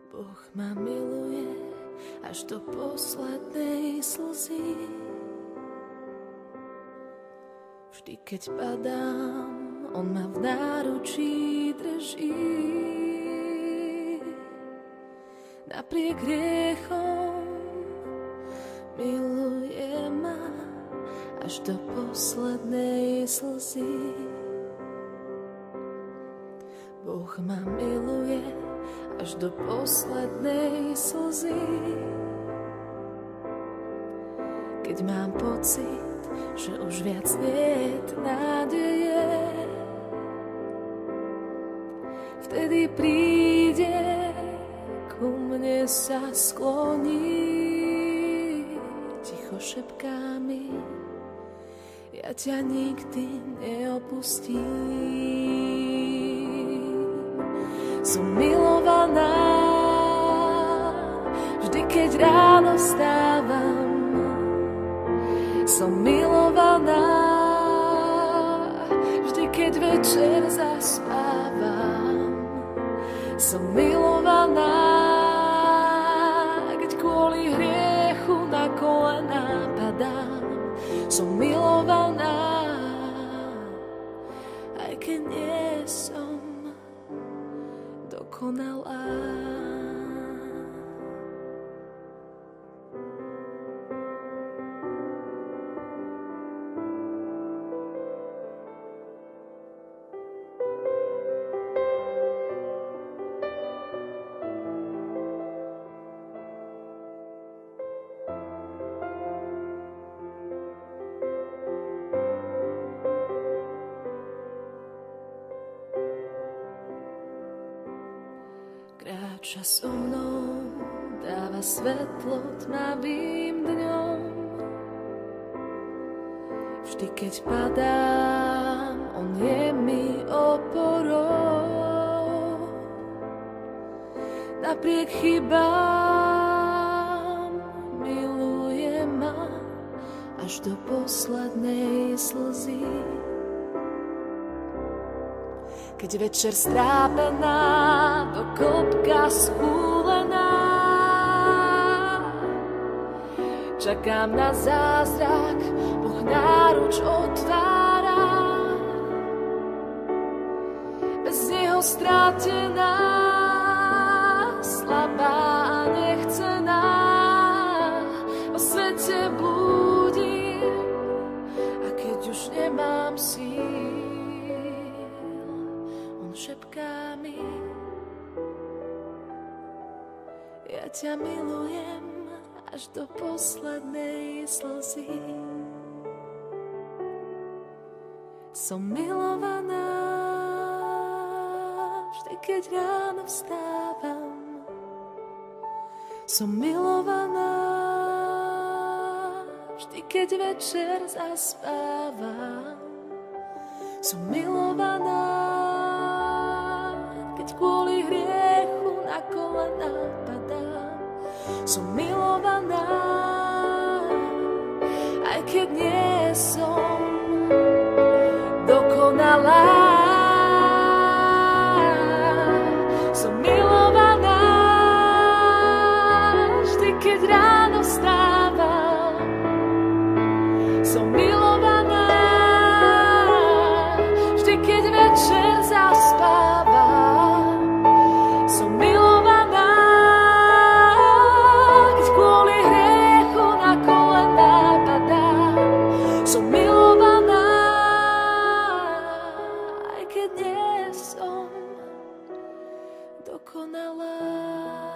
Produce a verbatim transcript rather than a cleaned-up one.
Boh ma miluje až do poslednej slzy. Vždy, keď padám, on ma v náručí drží. Napriek hriechom miluje ma až do poslednej slzy. Boh ma miluje až do poslednej slzy. Keď mám pocit, že už viac niet nádeje, vtedy príde, ku mne sa skloní, ticho šepká mi, ja ťa nikdy neopustím. Som milovaná, vždy keď ráno vstávam. Som milovaná, vždy keď večer zaspávam. Som milovaná, keď kvôli hriechu na kolená padám. Som milovaná, aj keď nie som dokonalá. Kráča so mnou, dáva svetlo tmavým dňom. Vždy, keď padám, on je mi oporou. Napriek chybám miluje ma až do poslednej slzy. Keď večer strápená, do klopka schúlená, čakám na zázrak, Boh náruč otvára. Bez Neho strátená, slabá a nechcená, vo svete blúdim, a keď už nemám síl, šepká mi, ja ťa milujem až do poslednej slzy. Som milovaná, vždy keď ráno vstávam. Som milovaná, vždy keď večer zaspávam. Som milovaná, kvôli hriechu na kolená padám. Som milovaná, aj keď nie som dokonalá. Som milovaná, vždy keď ráno vstávam. Som milovaná, vždy keď večer zaspávam. Dokonalá.